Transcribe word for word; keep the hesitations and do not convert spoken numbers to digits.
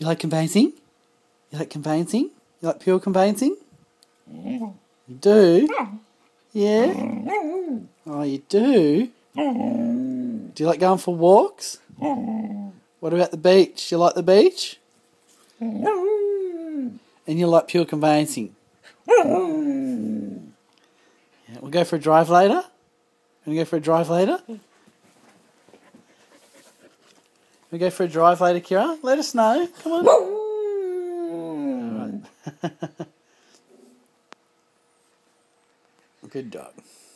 You like conveyancing? You like conveyancing? You like pure conveyancing? You do? Yeah? Oh, you do? Do you like going for walks? What about the beach? You like the beach? And you like pure conveyancing? Yeah, we'll go for a drive later. Wanna go for a drive later? We go for a drive later, Kirra? Let us know. Come on. All right. Good dog.